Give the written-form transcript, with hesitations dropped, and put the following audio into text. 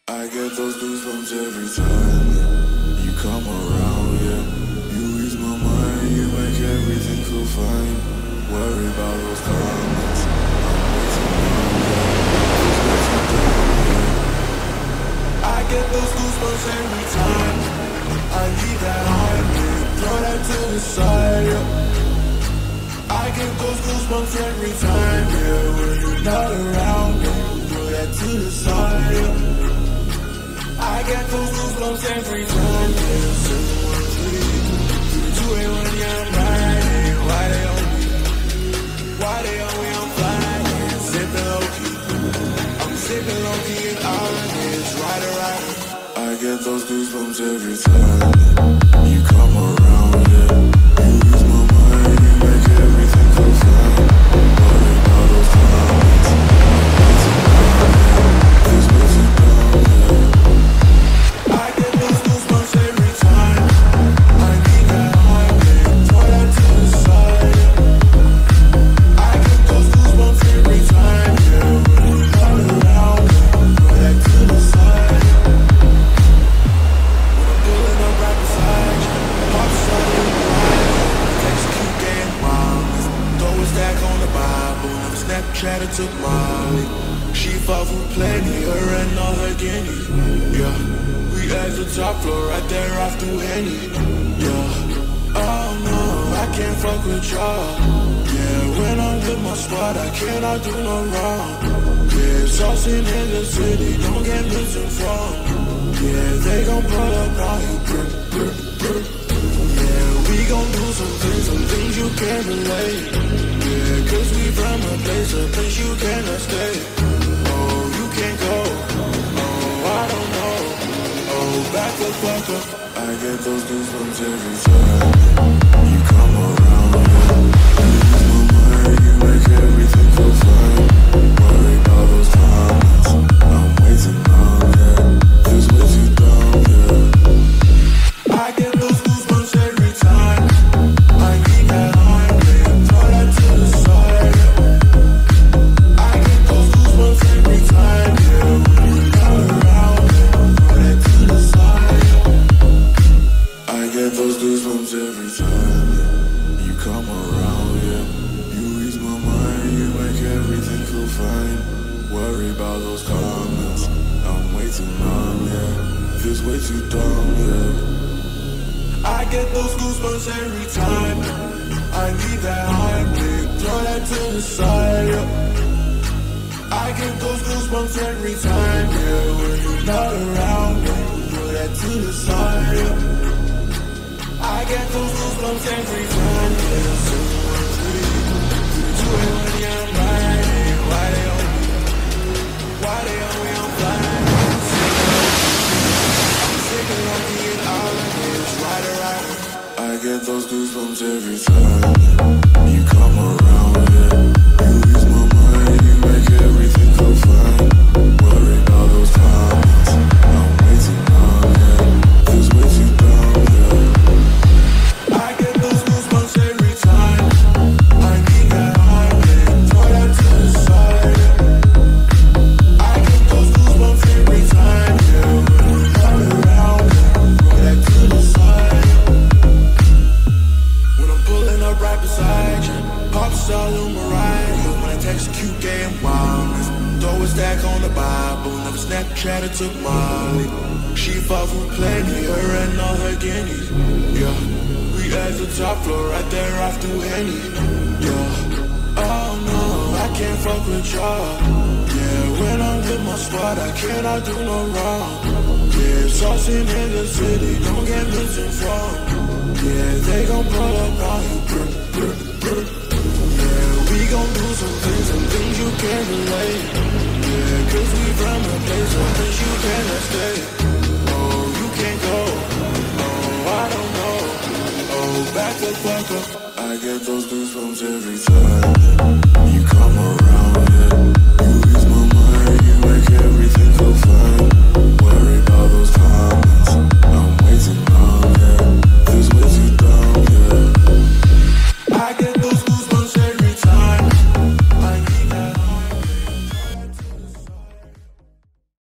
I get those goosebumps every time you come around, yeah. You ease my mind, you make everything feel fine. Worry about those comments, I get those goosebumps every time I leave that heartbeat, throw that to the side, yeah. I get those goosebumps every time, yeah. When you're not around, yeah. Throw that to the side, yeah. I get those goosebumps every time, yeah. 713, 281, yeah, I'm riding. Why they on me? Why they on me? I'm flying, sipping low-key. I'm sipping low-key and honest, rider, rider. I get those goosebumps every time you come around, yeah. You ease my mind, you make everything feel fine. Worry about those comments, this was too dumb, yeah. I get those goosebumps every time I need that heartbeat, throw that to the side, yeah. I get those goosebumps every time, yeah. When you're not around, throw that to the side, yeah. When I'm pulling up right beside you, pop shot in the ride, text keep getting wild. Throw a stack on the Bible, never Snapchat or took Molly. She fought for plenty, her and all her guineas, yeah. We at the top floor, right there after Henny, yeah. Oh no, I can't fuck with y'all, yeah. When I'm with my squad, I cannot do no wrong, yeah. Saucing in the city, don't get misinformed, yeah. They gon' pull up on you, yeah. We gon' do some things you can't relate, yeah. Cause we from a place you cannot stay. Oh, you can't go, oh, I don't know. Oh, back the fuck up. I get those goosebumps every time you come around, yeah. You ease my mind, you make everything feel fine. Worry about those comments, I'm way too numb, yeah. Feels way too dumb, yeah. I get those goosebumps every time I need that heartbeat, throw that to the side, yeah. I get those goosebumps every time, yeah. When you're not around, throw that to the side, yeah. I get those goosebumps every time, yeah. You come around, yeah. You ease my mind, you make everything feel fine. Worry about those comments, I'm way too numb, yeah. Feels way too dumb, yeah. I get those goosebumps every time I need that heartbeat, throw that to the side, yeah. I get those goosebumps every time, yeah. When you're not around, yeah. Throw that to the side, yeah. I get those goosebumps every time, yeah. 713, 281, yeah, I'm riding. Why they on me? Why they on me? I'm flying. I'm sipping low-key and honest, rider, rider. I get those goosebumps every time you come around, yeah. You ease my mind, you make everything feel fine. Worry about those comments, I'm way too numb, yeah. Feels way too dumb, yeah. I get those goosebumps every time I need that heartbeat, throw that to the side, yeah. I get those goosebumps every time, yeah. When you're not around, throw that to the side, yeah. When I'm pulling up right beside you, pop star on my ride, yeah. When I text cute, gay and wildness, throw a stack on the Bible, never Snapchat or took Molly. She fought for plenty, her and all her guineas, yeah. We at the top floor, right there after Henny, yeah. Oh no, I can't fuck with y'all, yeah. When I'm with my squad, I cannot do no wrong, yeah. Saucing in the city, don't get misinformed, yeah. They gon' pull up on you, yeah. We gon' do some things you can't relate, yeah. Cause we from a place you cannot stay. Oh, you can't go, oh, I don't know. Oh, back the fuck up. I get those goosebumps every time